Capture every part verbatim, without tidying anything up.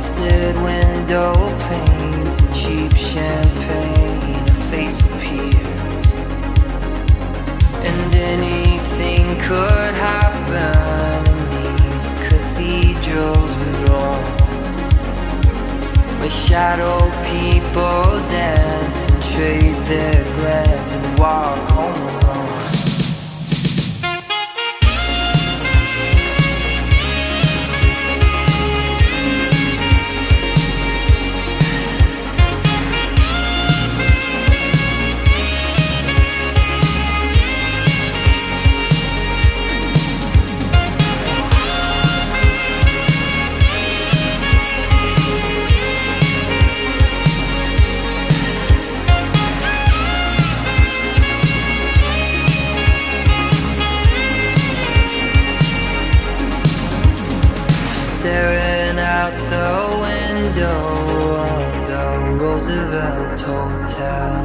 frosted window panes and cheap champagne, a face appears, and anything could happen in these cathedrals we roam, where shadow people dance and trade their glance and walk home alone. Staring out the window of the Roosevelt Hotel,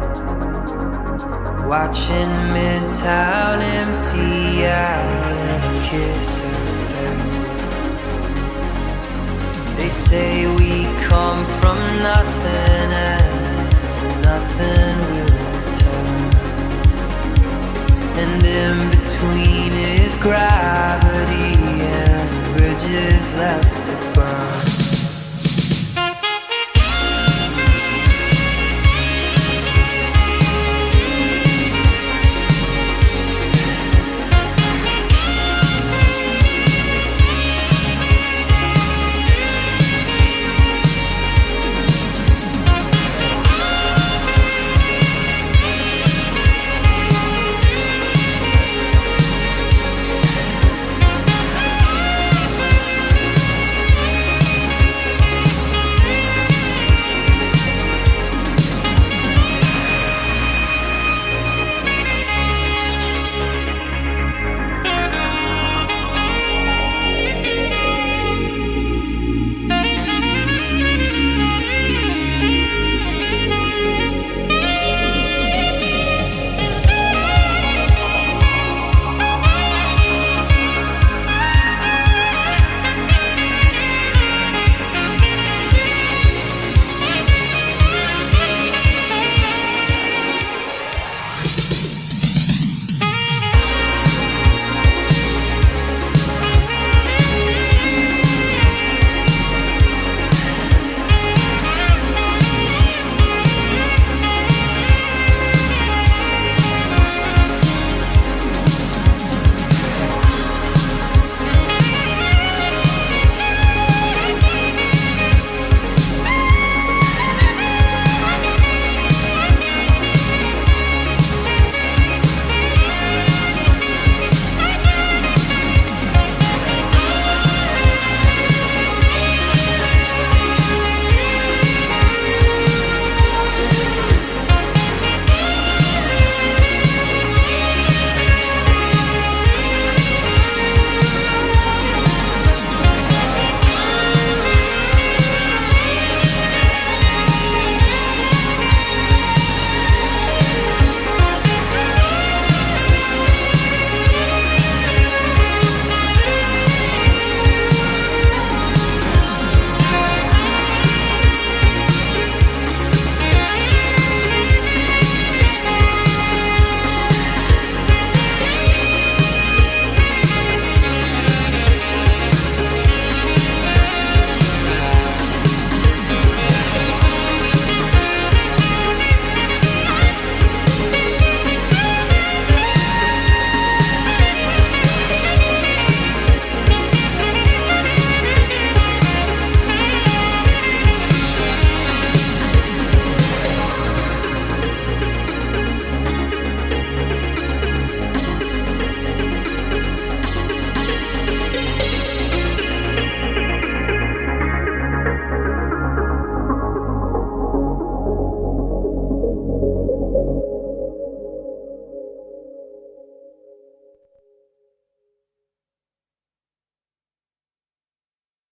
watching Midtown empty out and a kiss of farewell. They say we come from nothing and to nothing we'll return, and in between is gravity and bridges left to